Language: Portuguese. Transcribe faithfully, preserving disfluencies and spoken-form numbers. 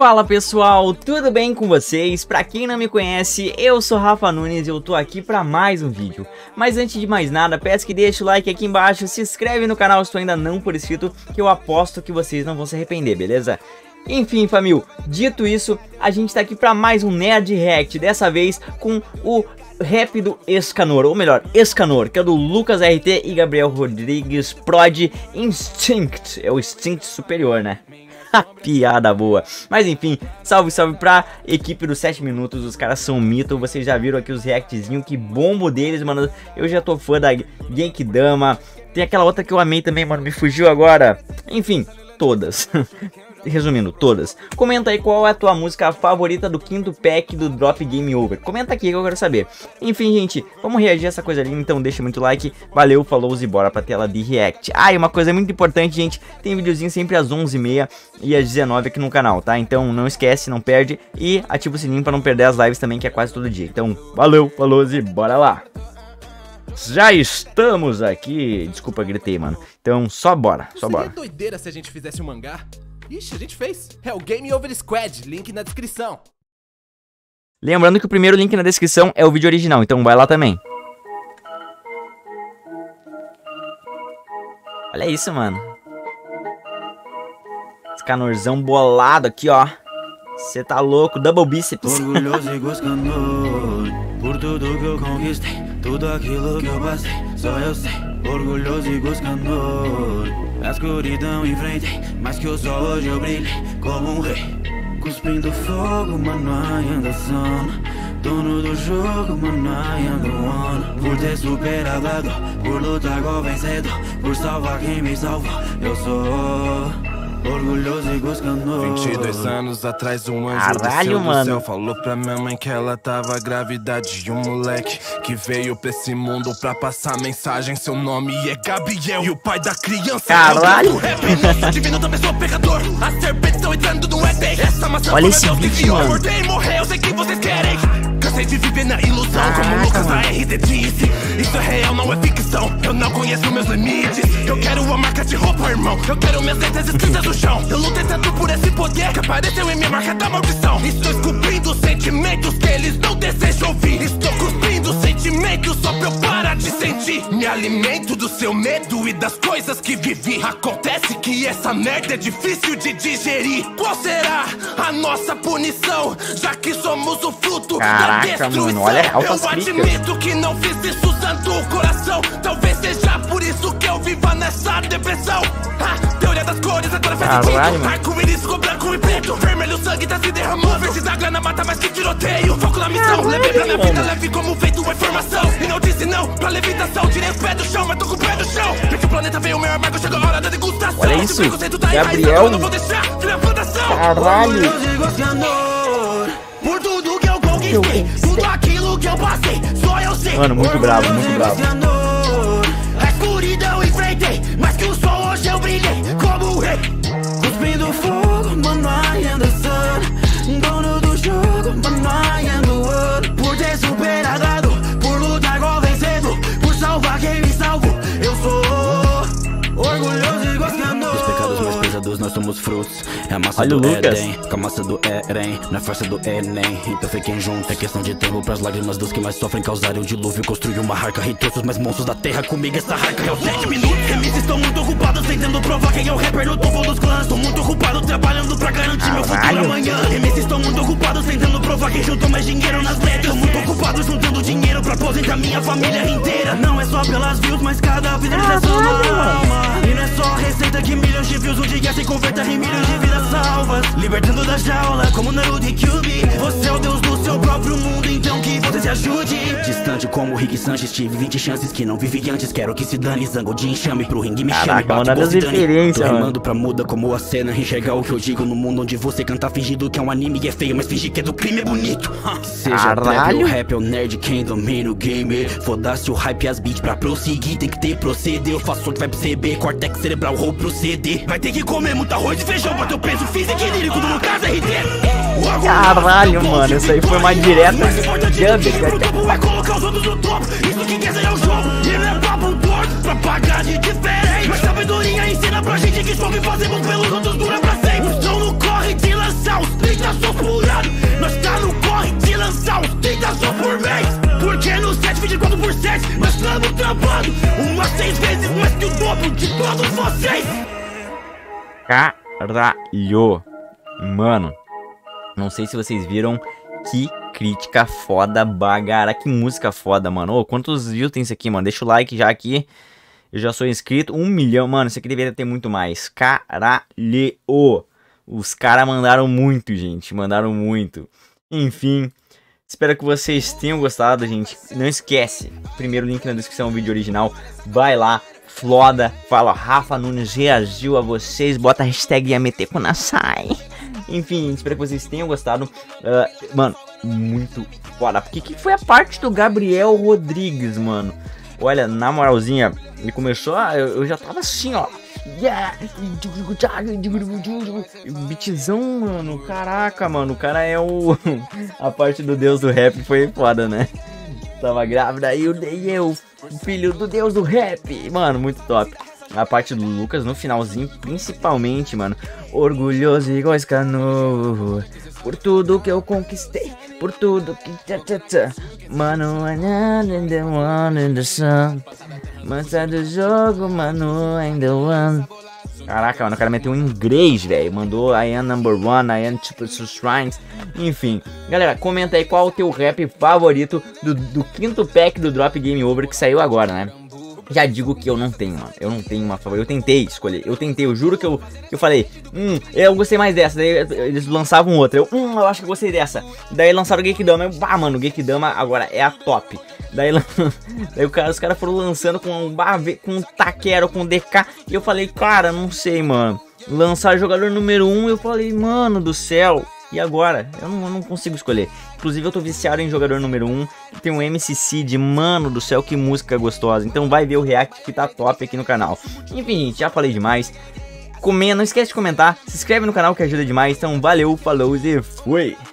Fala pessoal, tudo bem com vocês? Pra quem não me conhece, eu sou Rafa Nunes e eu tô aqui pra mais um vídeo. Mas antes de mais nada, peço que deixe o like aqui embaixo, se inscreve no canal se tu ainda não for inscrito, que eu aposto que vocês não vão se arrepender, beleza? Enfim, família, dito isso, a gente tá aqui pra mais um Nerd React, dessa vez com o rap do Escanor, ou melhor, Escanor, que é do Lucas R T e Gabriel Rodrigues Prod Instinct, é o Instinct superior, né? Piada boa. Mas enfim, salve, salve pra equipe dos sete minutos. Os caras são mito. Vocês já viram aqui os reactzinhos. Que bombo deles, mano. Eu já tô fã da Genkidama. Tem aquela outra que eu amei também, mano. Me fugiu agora. Enfim, todas. Resumindo, todas. Comenta aí qual é a tua música favorita do quinto pack do Drop Game Over. Comenta aqui que eu quero saber. Enfim, gente, vamos reagir a essa coisa ali. Então deixa muito like. Valeu, falou e bora pra tela de react. Ah, e uma coisa muito importante, gente. Tem videozinho sempre às onze e meia e às dezenove aqui no canal, tá? Então não esquece, não perde. E ativa o sininho pra não perder as lives também, que é quase todo dia. Então, valeu, falou e bora lá. Já estamos aqui. Desculpa, gritei, mano. Então, só bora, só bora. Seria doideira se a gente fizesse um mangá? Ixi, a gente fez. É o Game Over Squad, link na descrição. Lembrando que o primeiro link na descrição é o vídeo original, então vai lá também. Olha isso, mano. Escanorzão bolado aqui, ó. Você tá louco, double bíceps. Orgulhoso e Escanor, por tudo que eu conquistei, tudo aquilo que eu passei, só eu sei. Orgulhoso e Escanor, a escuridão enfrentei, mas que o sol hoje eu brilhei como um rei. Cuspindo fogo, mano, I am the sun. Dono do jogo, mano, I am the one. Por ter superado a dor, por lutar igual vencedor, por salvar quem me salvou, eu sou orgulhoso e Escanor. vinte e dois anos atrás um anjo Caralho, desceu do mano. céu, falou pra minha mãe que ela tava grávida de um moleque que veio pra esse mundo pra passar mensagem. Seu nome é Gabriel e o pai da criança Caralho. é o rap. Divino também sou pecador. As serpentes estão entrando no Éden. Essa maçã Olha foi esse meu Deus que vídeo, criou. mano. Acordei e morreu, eu sei que vocês querem. Cansei de viver na ilusão, Caraca, como o Lucas da mano. R D disse. Isso é real, não é ficção. Eu não conheço meus limites. Eu quero uma marca de roupa, irmão. Eu quero minhas letras escritas no chão. Eu lutei tanto por esse poder que apareceu em minha marca da maldição. Estou esculpindo sentimentos que eles não desejam ouvir. Estou cuspindo sentimentos só pra eu parar de sentir. Me alimento do seu medo e das coisas que vivi. Acontece que essa merda é difícil de digerir. Qual será a nossa punição? Já que somos o fruto Caraca, da destruição. mano, olha altas eu críticas. admito que não fiz isso usando o coração. Talvez seja por isso que eu viva nessa depressão. Ah, teoria das cores agora faz Caralho, sentido. mano. Arco-íris com branco e preto. Vermelho, sangue tá se derramando. Verdes da grana mata mais que tiroteio. Foco na missão, levei pra minha vida, leve como feito uma informação. E não disse não pra levitação. Tirei os pés do chão, mas tô com o pé no chão. Esse planeta veio meu amargo, chegou a hora da degustação. Olha Se o isso, preconceito tá Gabriel. enraizado, eu não vou deixar virar plantação. Caralho. Orgulhoso e Escanor, Por tudo que eu conquistei, tudo aquilo que eu passei, só eu sei. Mano, muito bravo, muito bravo. Escanor, A escuridão enfrentei, mas que o sol hoje eu brilhei como um rei. cuspindo fogo, mano, I am the sun. Dono do jogo, mano, I am the one. Por ter superado a dor, por lutar igual vencedor, por salvar quem me salvou, eu sou Orgulhoso e Escanor. Dos pecados mais pesados nós somos frutos. É a massa Olha o do Lucas. Éden, com a massa do Eren, na força do Enem. Então fiquem juntos, é questão de tempo pras lágrimas dos que mais sofrem causarem o dilúvio. Construir uma arca, reitor os mais monstros da terra. Comigo essa arca é o sete minutos. M Cs estão muito ocupados tentando provar quem é o rapper no topo dos clãs. Tô muito ocupado trabalhando pra garantir meu futuro Caralho. amanhã. M Cs estão muito ocupados tentando provar quem juntou mais dinheiro nas letras. Tô muito ocupado juntando dinheiro pra aposentar minha família inteira. Não é só pelas views, mas cada visualização na alma. E não é só a receita que milhões de views um dia se convertem em milhões de vidas salvas. Libertando da jaula, como Naruto e Kyuubi. Você é o deus do seu próprio mundo, então que você se ajude. Distante como Rick Sanchez, tive vinte chances que não vivi antes. Quero que se dane, zango de enxame pro ringue me chame. Caraca, Bate mano, igual das Zidane. referências, Tô mano. remando pra muda como a cena. Enxergar o que eu digo no mundo onde você canta fingindo que é um anime e é feio, mas fingir que é do crime é bonito. Seja trap Caralho. ou rap ou nerd, quem domina o game. Foda-se o hype e as beats pra prosseguir. Tem que ter proceder, eu faço o que vai perceber. Cortex cerebral, vou proceder. Vai ter que comer muito arroz e feijão pra teu peso físico e lírico do Lucas R T. Caralho, mano, isso aí foi uma direta Jump. Vai colocar os outros no topo, isso que quer é o jogo. E não é papo torto pra pagar de diferente. Mas sabedoria ensina pra gente que só que fazemos pelos outros dura pra sempre. Estão no corre de lançar os vezes mais que o dobro de todos vocês. Caralho. Mano, não sei se vocês viram que crítica foda, bagara. Que música foda, mano. Ô, quantos views tem isso aqui, mano? Deixa o like já aqui. Eu já sou inscrito. Um milhão, mano. Isso aqui deveria ter muito mais. Caralho. Os caras mandaram muito, gente. Mandaram muito. Enfim. Espero que vocês tenham gostado, gente. Não esquece. Primeiro link na descrição do vídeo original. Vai lá. Floda. Fala, Rafa Nunes reagiu a vocês. Bota a hashtag Yameteco na sai. Enfim, espero que vocês tenham gostado. Uh, mano, muito foda. Porque que foi a parte do Gabriel Rodrigues, mano? Olha, na moralzinha, ele começou a... Eu, eu já tava assim, ó. Yeah! Beatzão, mano. Caraca, mano. O cara é o... A parte do deus do rap foi foda, né? Tava grávida e eu dei eu, filho do deus do rap. Mano, muito top. A parte do Lucas no finalzinho, principalmente, mano. Orgulhoso igual Escano, por tudo que eu conquistei, por tudo que... Mano, I'm the one in the sun. Mansa do jogo, mano, ainda one. Caraca, mano, o cara meteu um inglês, velho. Mandou I am number one, I am super shrines. Enfim, galera, comenta aí qual o teu rap favorito do, do quinto pack do Drop Game Over que saiu agora, né? Já digo que eu não tenho, mano. Eu não tenho uma favorita. Eu tentei escolher. Eu tentei, eu juro que eu, que eu falei. Hum, eu gostei mais dessa. Daí eles lançavam outra. Eu, hum, eu acho que eu gostei dessa. Daí lançaram o Genkidama. Eu, bah, mano, o Genkidama agora é a top. Daí, daí o cara, os caras foram lançando com um com Taquero, com D K. E eu falei, cara, não sei, mano. Lançar jogador número um. Eu falei, mano do céu. E agora? Eu não, eu não consigo escolher. Inclusive eu tô viciado em jogador número um. Tem um M C Cid, mano do céu, que música gostosa. Então vai ver o react que tá top aqui no canal. Enfim, gente, já falei demais. Comenta, não esquece de comentar. Se inscreve no canal que ajuda demais. Então valeu, falou e fui!